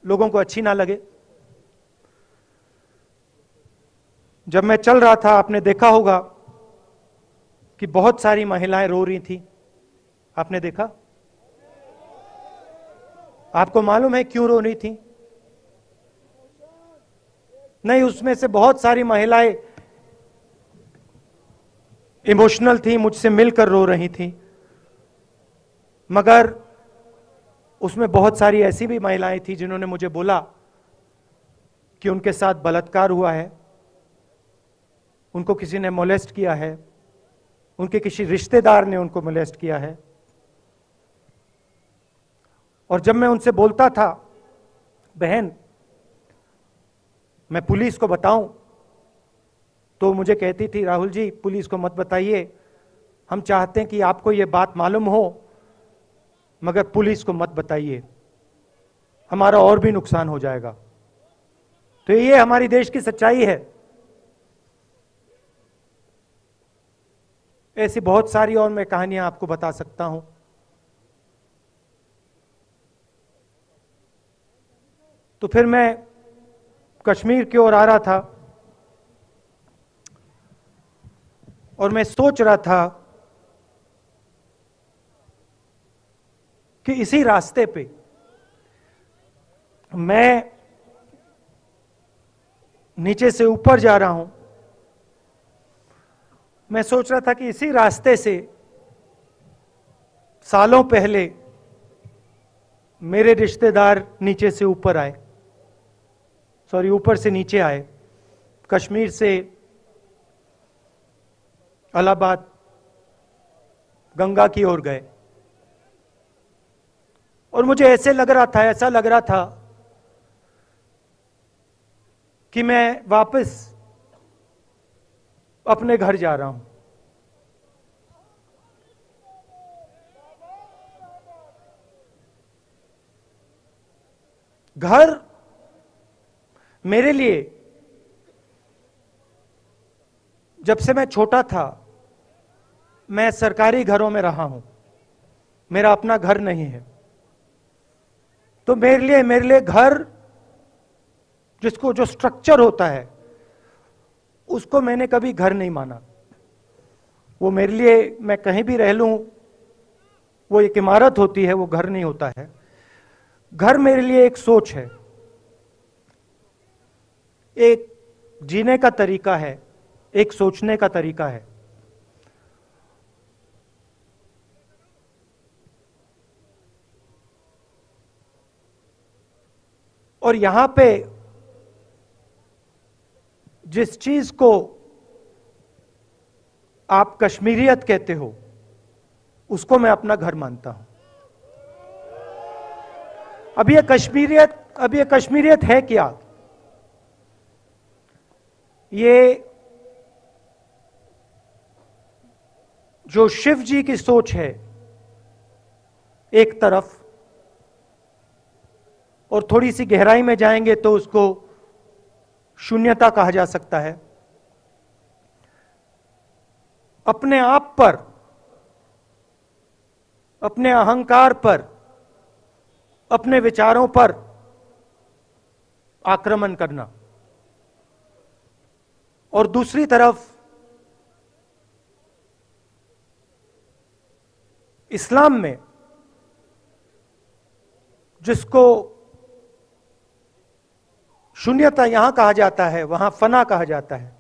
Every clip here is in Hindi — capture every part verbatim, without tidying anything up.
लोगों को अच्छी ना लगे। जब मैं चल रहा था, आपने देखा होगा कि बहुत सारी महिलाएं रो रही थी। आपने देखा? आपको मालूम है क्यों रो रही थी? नहीं, उसमें से बहुत सारी महिलाएं इमोशनल थी, मुझसे मिलकर रो रही थी, मगर उसमें बहुत सारी ऐसी भी महिलाएं थी जिन्होंने मुझे बोला कि उनके साथ बलात्कार हुआ है, उनको किसी ने मोलेस्ट किया है, उनके किसी रिश्तेदार ने उनको मोलेस्ट किया है। और जब मैं उनसे बोलता था, बहन मैं पुलिस को बताऊं, तो मुझे कहती थी, राहुल जी पुलिस को मत बताइए, हम चाहते हैं कि आपको ये बात मालूम हो, मगर पुलिस को मत बताइए, हमारा और भी नुकसान हो जाएगा। तो ये हमारी देश की सच्चाई है। ऐसी बहुत सारी और मैं कहानियां आपको बता सकता हूं। तो फिर मैं कश्मीर की ओर आ रहा था और मैं सोच रहा था कि इसी रास्ते पे मैं नीचे से ऊपर जा रहा हूं। मैं सोच रहा था कि इसी रास्ते से सालों पहले मेरे रिश्तेदार नीचे से ऊपर आए, सॉरी ऊपर से नीचे आए, कश्मीर से इलाहाबाद गंगा की ओर गए। और मुझे ऐसे लग रहा था ऐसा लग रहा था कि मैं वापस अपने घर जा रहा हूं। घर मेरे लिए, जब से मैं छोटा था मैं सरकारी घरों में रहा हूं, मेरा अपना घर नहीं है। तो मेरे लिए मेरे लिए घर, जिसको जो स्ट्रक्चर होता है, उसको मैंने कभी घर नहीं माना। वो मेरे लिए, मैं कहीं भी रह लूं, वो एक इमारत होती है, वो घर नहीं होता है। घर मेरे लिए एक सोच है, एक जीने का तरीका है, एक सोचने का तरीका है। और यहां पे जिस चीज को आप कश्मीरियत कहते हो, उसको मैं अपना घर मानता हूं। अब ये कश्मीरियत अब ये कश्मीरियत है क्या? ये जो शिव जी की सोच है एक तरफ, और थोड़ी सी गहराई में जाएंगे तो उसको शून्यता कहा जा सकता है। अपने आप पर, अपने अहंकार पर, अपने विचारों पर आक्रमण करना, और दूसरी तरफ इस्लाम में जिसको शून्यता यहां कहा जाता है, वहां फना कहा जाता है।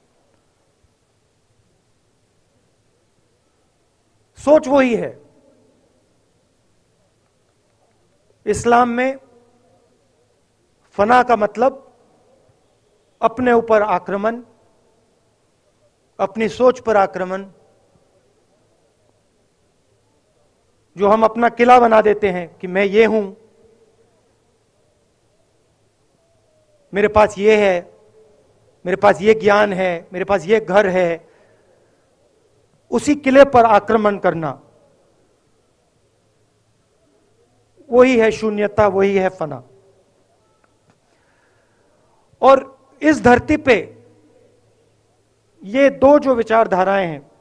सोच वही है। इस्लाम में फना का मतलब अपने ऊपर आक्रमण, अपनी सोच पर आक्रमण, जो हम अपना किला बना देते हैं कि मैं ये हूं, मेरे पास ये है, मेरे पास ये ज्ञान है, मेरे पास ये घर है, उसी किले पर आक्रमण करना, वही है शून्यता, वही है फना। और इस धरती पे ये दो जो विचारधाराएं हैं,